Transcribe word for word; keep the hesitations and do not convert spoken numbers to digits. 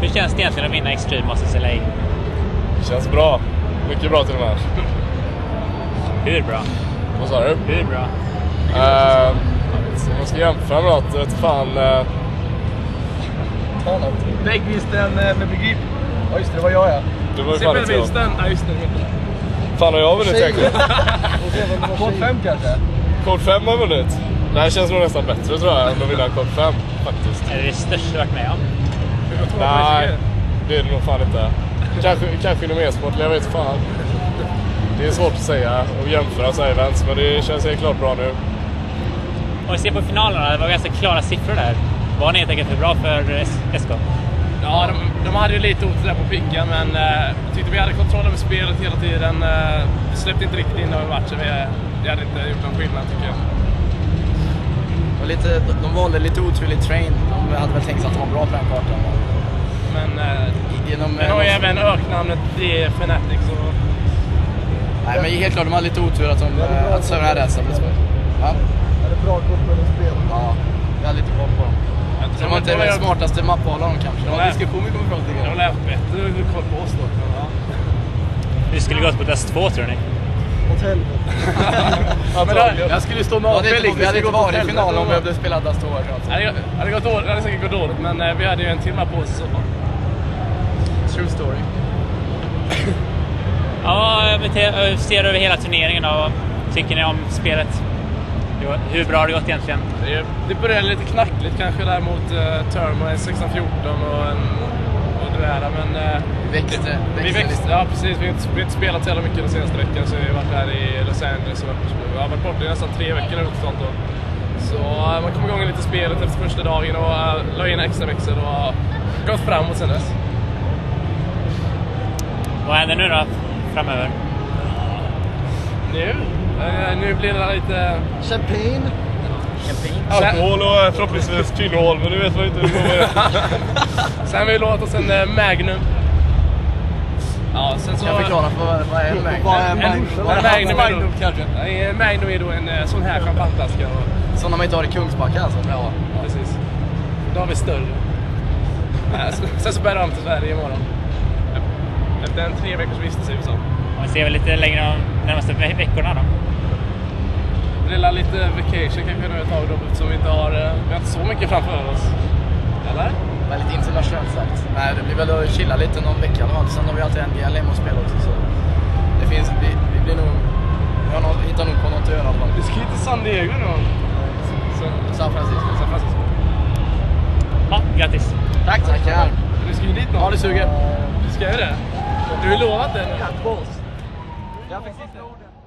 Hur känns det egentligen att vinna Extreme Masters L A? Det känns bra. Mycket bra till och med. Hur bra? Vad sa du? Hur bra? Uh, så man ska jämföra med något. Jag vet fan... Uh... Ta något. Väggvinsten med begrip. Ja just det, det var jag ja. Det var ju fan inte jag. Ja just det. Fan har jag vunnit egentligen? Kod fem kanske? Kod fem har vunnit. Det här känns nog nästan bättre tror jag än att vinna Kod fem faktiskt. Är det det största du varit med om? Nej, det är det nog fan inte. Kanske, kanske inom e-sport, jag vet fan. Det är svårt att säga och jämföra så här events, men det känns helt klart bra nu. Om vi ser på finalerna, det var ganska klara siffror där. Var ni helt enkelt för bra för S K? Ja, de, de hade ju lite otur där på picken, men eh, jag tyckte vi hade kontroll över spelet hela tiden. Eh, vi släppte inte riktigt in över matchen, vi, vi hade inte gjort någon skillnad tycker jag. Och lite, de valde lite otroligt train. De hade väl tänkt att de var bra på den kartan. Men eh, genom, den har ju även öknamnet D Fnatic så... Nej men helt klart, de hade lite otur att de äh, att Sören hade så. Ja. Är det bra koll på de spel? Ja, jag hade lite koll på dem. Så de var inte den smartaste mappvalaren kanske. Det var en diskussion vi kom ifrån till. De har lärt bättre koll på oss då. Ja. Vi skulle gått på test två tror ni? Åt helvete. Men då, jag skulle stå med Felix, vi hade inte varit i finalen om vi hade spelat Dust två. Det hade gått dåligt, det hade säkert gått dåligt, men eh, vi hade ju en timme på oss i så fall. True story. Ja, vi ser över hela turneringen och vad tycker ni om spelet? Hur bra har det gått egentligen? Det, det började lite knackligt kanske där mot uh, Termo sexton fjorton och, en, och det där, men uh, växte, växte vi växte, ja precis, vi har inte, vi har inte spelat så jävla mycket den senaste veckan, så vi har varit här i Los Angeles och jag har varit borta i nästan tre veckor nu totalt då. Så uh, man kom igång lite spelet efter första dagen och uh, la in extra växel och uh, gått framåt sen dess. Vad händer nu då framöver? Nu? Uh, nu blir det lite... Champagne. Alkohol och förhoppningsvis kvinnohål, men du vet vad inte hur det Sen har vi låtit oss en uh, Magnum. Ja, sen så... Jag förklara för vad är en Magnum? Vad är En, Magnum? en, en Magnum Magnum kanske? En Magnum är då en uh, sån här champagneflaska. Och... Sådana man inte har i Kungsbacka alltså? Ja, precis. Då har vi större. Ja, så, sen så bär de till Sverige imorgon. Efter en tre veckors vistelse i U S A. Om vi ser väl lite längre de närmaste ve- veckorna då? Det är lite vacation kanske nu ett tag då, eftersom vi inte har, vi har inte så mycket framför oss. Eller? Väldigt internationellt sagt. Nej, det blir väl att chilla lite någon vecka eller något. Sen har vi alltid en G L M att spela också. Så det finns, vi, vi blir nog, vi har nog, hittar nog på något att göra i alla fall. Vi ska till San Diego nu. Så, San Francisco. San Francisco. Ja, grattis! Tack, tackar. Du ska ju dit nu. Ja, det suger. Du ska ju det. Du har ju lovat det nu. Catballs. Jag fick sista ordet.